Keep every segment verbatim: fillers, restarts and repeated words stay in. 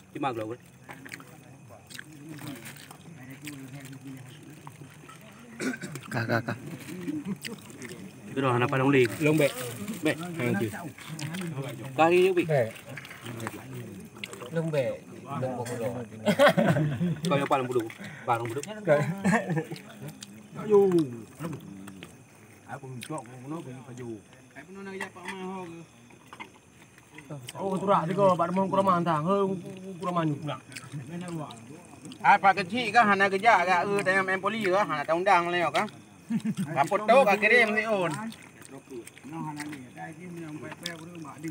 Chứ mặc rồi. Kak kak kak. Cái đó là phải đóng liền. Lông bẹ. Bẹ. Hàng gì? Cái đi bị. Bẹ. Lông bẹ. Lông bò rồi. Coi apa lembu dulu. Barang buduk. Ayo. Aku cok ngono ben paju. Ai pun nak ya pak mah ho. Oh, turak juga Pak Demong kuraman tang. Heu kuraman pula. Ah pak kecil kah hana kerja agak eh dalam empoli kah hana ta undang leo kah. Ka foto ka kirim ni on. Noh hana ni dai ki minang pe-pe ru mak di.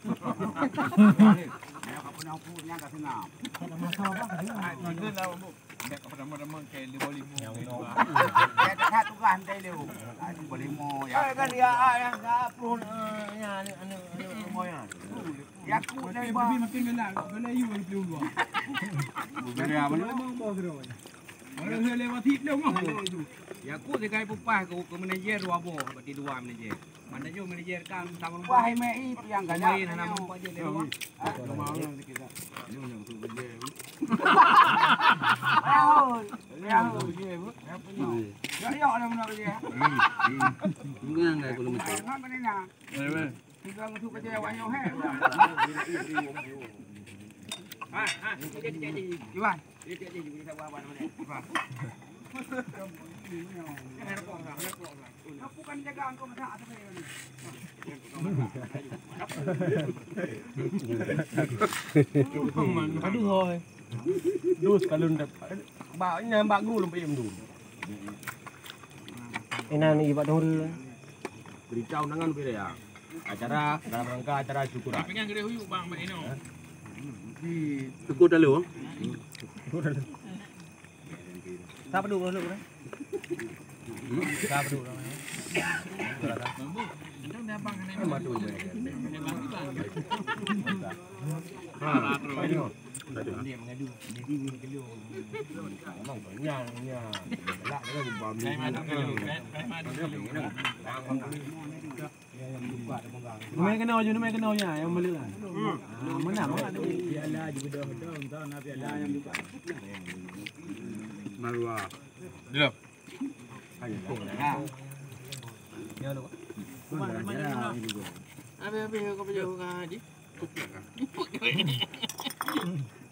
Ya ka pun aku nya ka senam. Itu lah bu. Dak ka demong-demong ke limo-limo. Ya tak tu kan dai leo. Limo ya. Kan dia ya pun nya anu anu mo ya. Ya ku dai ba makin gelak. Bela you lu lu. Bela mana mo mo Mana lewat hit leo mah. Ya ku sekai pupah ku ke manajer wabo bati dua manajer. Mana jo manajer kan sama rumah. Wah mei yang kan main nama apa je leo. Mau yang kita. Ini yang tu benda. Oh, ya je bu. Ya punya. Ya ya ada mana dia. Enggak enggak kalau macam. Nak mana nak? Kita tu kerja wanyo he. Ha ha, dia dia dia. Iwan. Dia dia dia kita buat apa mana? Iwan. Aku kan jaga engkau masak apa ni? Aduh thôi. Dus kalun dak. Ba nya ba gu lum pem du. Ina ni Pak Dongru. Beritahu dengan ya. Acara dalam rangka acara syukuran. Pengen gede huyuk bang mbak Ino. Cukup dah lu. Siapa dulu dulu kan? Siapa dulu namanya? Itu udah bang kan Sama tu je. Ha, terus. Dia mengadu. Jadi ni kelu. Memang banyaknya. Belak dia bom ni. Saya mana dulu, saya mana dulu. Main kena je, main kena je yang beli lah. Ah, mana mana ada Piala juga dah dah entah nak piala yang buka. Marwa. Dulu. Ayo. Ya lu. Abi abi kau pergi ke haji.